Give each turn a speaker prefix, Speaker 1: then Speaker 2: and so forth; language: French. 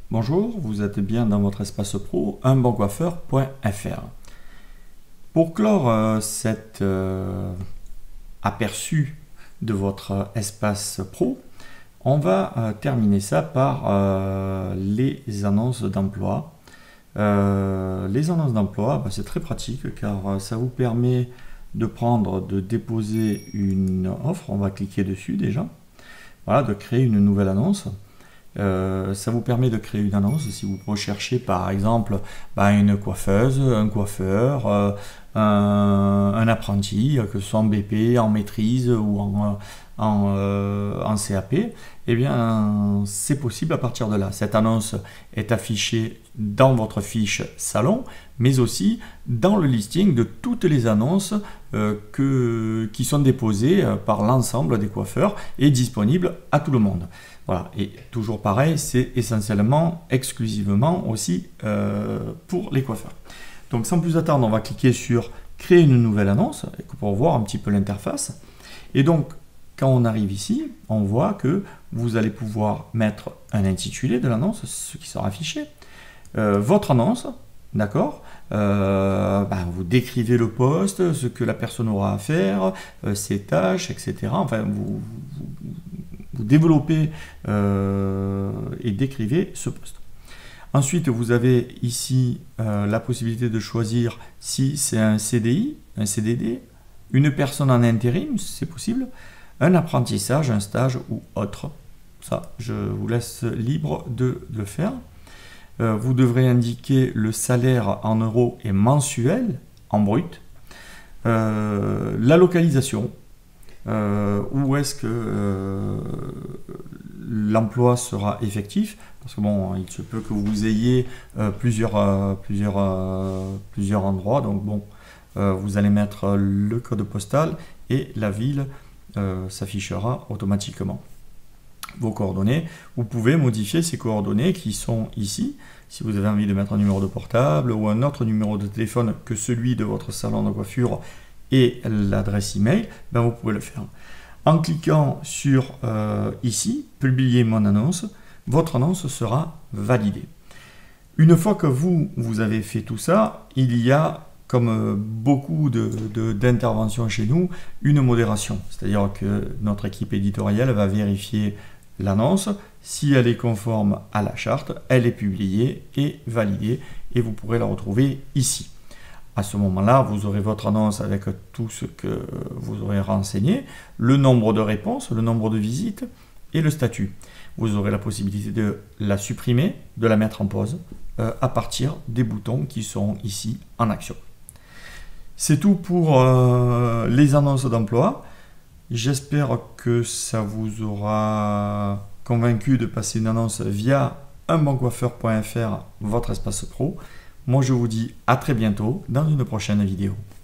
Speaker 1: Bonjour, vous êtes bien dans votre espace pro, unboncoiffeur.fr. Pour clore cet aperçu de votre espace pro, on va terminer ça par les annonces d'emploi. Les annonces d'emploi, c'est très pratique car ça vous permet de déposer une offre. On va cliquer dessus déjà. Voilà, de créer une nouvelle annonce. Ça vous permet de créer une annonce si vous recherchez par exemple une coiffeuse, un coiffeur, un apprenti, que ce soit en BP, en maîtrise ou en CAP. Eh bien, c'est possible à partir de là. Cette annonce est affichée dans votre fiche salon, mais aussi dans le listing de toutes les annonces qui sont déposées par l'ensemble des coiffeurs et disponibles à tout le monde. Voilà, et toujours pareil, c'est essentiellement, exclusivement aussi pour les coiffeurs. Donc sans plus attendre, on va cliquer sur créer une nouvelle annonce pour voir un petit peu l'interface. Et donc, quand on arrive ici, on voit que vous allez pouvoir mettre un intitulé de l'annonce, ce qui sera affiché, votre annonce, d'accord, vous décrivez le poste, ce que la personne aura à faire, ses tâches, etc. Enfin, vous développez et décrivez ce poste. Ensuite, vous avez ici la possibilité de choisir si c'est un CDI, un CDD, une personne en intérim, c'est possible, un apprentissage, un stage ou autre. Ça, je vous laisse libre de le faire. Vous devrez indiquer le salaire en euros et mensuel, en brut. La localisation. Où est-ce que l'emploi sera effectif, parce que bon, il se peut que vous ayez plusieurs endroits, donc bon, vous allez mettre le code postal et la ville s'affichera automatiquement. Vos coordonnées, vous pouvez modifier ces coordonnées qui sont ici, si vous avez envie de mettre un numéro de portable ou un autre numéro de téléphone que celui de votre salon de coiffure et l'adresse email, vous pouvez le faire. En cliquant sur ici, publier mon annonce, votre annonce sera validée. Une fois que vous avez fait tout ça, il y a, comme beaucoup d'interventions chez nous, une modération. C'est-à-dire que notre équipe éditoriale va vérifier l'annonce. Si elle est conforme à la charte, elle est publiée et validée et vous pourrez la retrouver ici. À ce moment-là, vous aurez votre annonce avec tout ce que vous aurez renseigné, le nombre de réponses, le nombre de visites et le statut. Vous aurez la possibilité de la supprimer, de la mettre en pause à partir des boutons qui sont ici en action. C'est tout pour les annonces d'emploi. J'espère que ça vous aura convaincu de passer une annonce via unboncoiffeur.fr, votre espace pro. Moi, je vous dis à très bientôt dans une prochaine vidéo.